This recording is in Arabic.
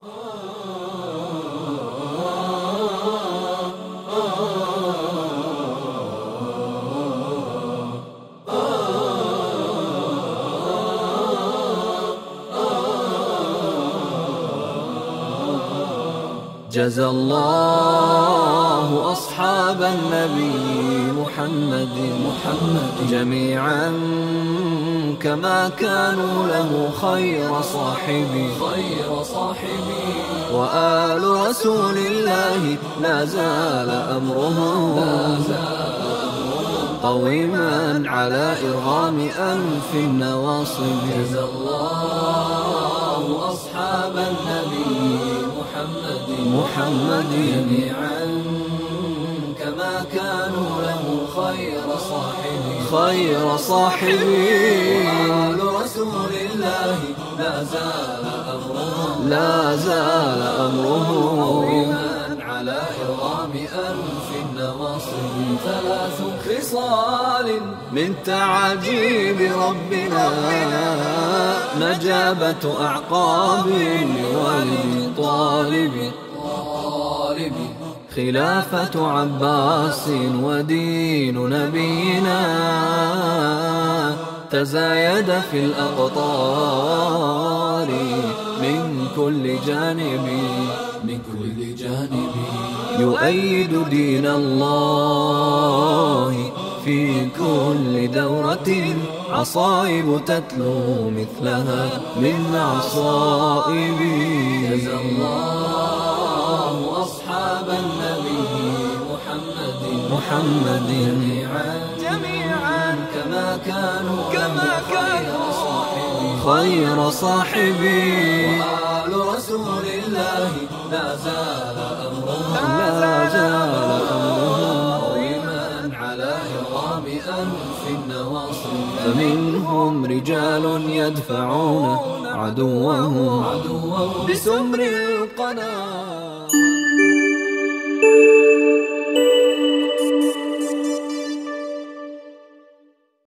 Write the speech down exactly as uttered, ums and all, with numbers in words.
جزى الله أصحاب النبي محمد محمد جميعا كما كانوا له خير صاحبي خير صاحبي وآل رسول الله لا زال أمرهم لا زال قويما على إرغام أنف النواصب. جزى الله أصحاب النبي محمد محمد جميعا كما كانوا له خير صاحبي خير صاحبي وآل رسول الله لا زال أمره لا زال أمره قويما على إرغام أنف النواصب. ثلاث خصال من تعاجيب ربنا نجابة أعقاب لولي طالب خلافة عباس ودين نبينا تزايد في الأقطار من كل جانب من كل جانب يؤيد دين الله في كل دورة عصائب تتلو مثلها من عصائب. جزى الله أصحاب النبي محمد محمد جميعا جميعا كما كانوا كما كانوا صاحبي خير صاحبي وآل رسول الله لا زال أمرهم لا زال أمرهم قويما على إرغام أنف النواصب. فمنهم رجال يدفعون عدوهم بسمر القنا.